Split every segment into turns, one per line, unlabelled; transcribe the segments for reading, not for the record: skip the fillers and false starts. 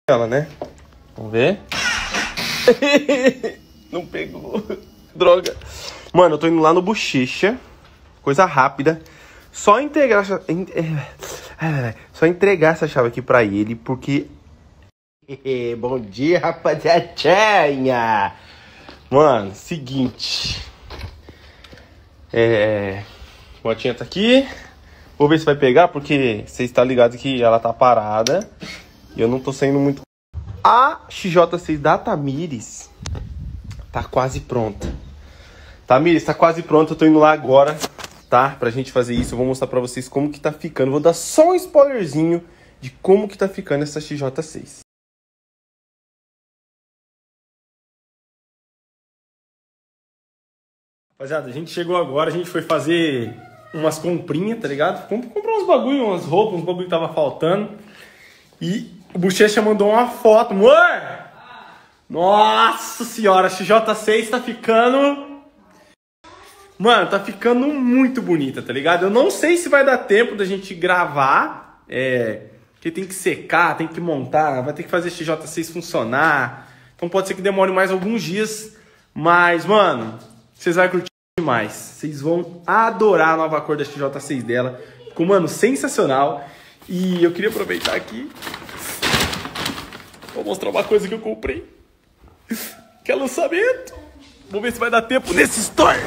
ela, né? Vamos ver. Não pegou. Droga. Mano, eu tô indo lá no Bochecha. Coisa rápida. Só entregar essa chave aqui pra ele, porque... Bom dia, rapaziadinha. Mano, seguinte. Motinha tá aqui. Vou ver se vai pegar, porque vocês estão ligados que ela tá parada. E eu não tô saindo muito. A XJ6 da Tamires tá quase pronta. Tamires, tá quase pronta. Eu tô indo lá agora, tá? Pra gente fazer isso. Eu vou mostrar pra vocês como que tá ficando. Vou dar só um spoilerzinho de como que tá ficando essa XJ6. Rapaziada, a gente chegou agora. A gente foi fazer umas comprinhas, tá ligado? Comprou uns bagulho, umas roupas, uns bagulho que tava faltando. E o Bochecha mandou uma foto. Amor! Nossa senhora, a XJ6 tá ficando... Mano, tá ficando muito bonita, tá ligado? Eu não sei se vai dar tempo da gente gravar. Porque tem que secar, tem que montar, vai ter que fazer a XJ6 funcionar. Então pode ser que demore mais alguns dias. Mas, mano, vocês vão curtir demais. Vocês vão adorar a nova cor da XJ6 dela. Ficou, mano, sensacional. E eu queria aproveitar aqui. Vou mostrar uma coisa que eu comprei. Que é lançamento. Vamos ver se vai dar tempo nesse store.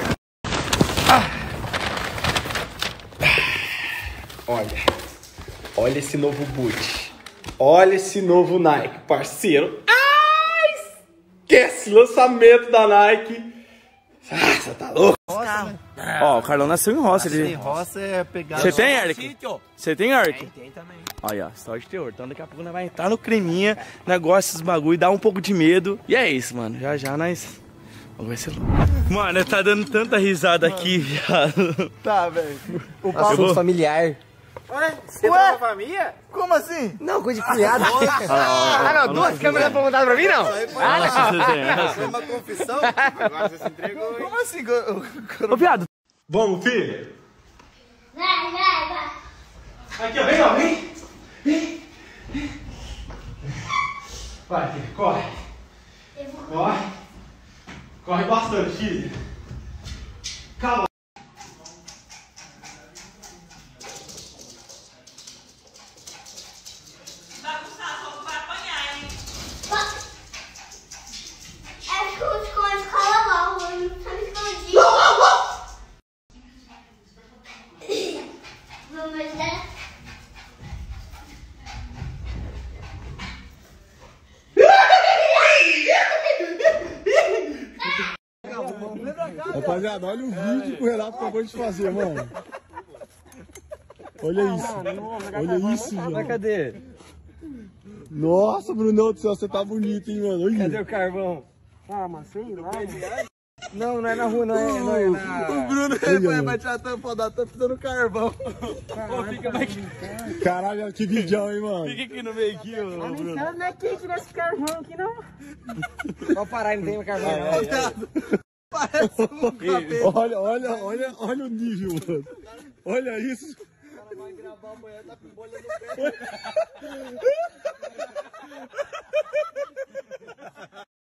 Olha esse novo boot. Olha esse novo Nike, parceiro. Esquece lançamento da Nike. Você tá louco? Ó, o Carlão nasceu em roça.
Em roça é pegar...
Você tem, Eric? Você tem, Eric?
Tem também.
Olha, ó, história de terror. Então daqui a pouco nós vai entrar no creminha, negócio, esses bagulho, dá um pouco de medo. E é isso, mano. Já nós... Vamos ver se... Mano, tá dando tanta risada aqui, viado.
Tá, velho. O
Assunto familiar.
Você tá na família? Como assim?
Não, coisa de cunhado. Não, duas câmeras apontadas pra mim, não?
Foi uma confissão? Agora você se entregou. Como assim?
Ô, viado. Vamos, filho?
Vai.
Aqui, ó, vem. Vai, filho, corre. Corre bastante, filho. Calma.
Rapaziada, olha o vídeo que o Renato acabou de fazer, mano. Olha isso. Olha isso, mano.
Cadê?
Nossa, Brunão do céu, você tá bonito, hein, mano. Olha.
Cadê o carvão? Ah, mas sei lá. Não é na rua, não é na...
O Bruno vai tirar tampa da tampa dando carvão.
Caralho, que vidão, hein, mano.
Fica aqui no meio aqui, ô Bruno.
Não é quente nesse carvão aqui, não. Pode parar, não tem carvão.
Parece um cabelo.
Olha o nível, mano. Olha isso.
O cara vai gravar amanhã, tá com bolha no pé.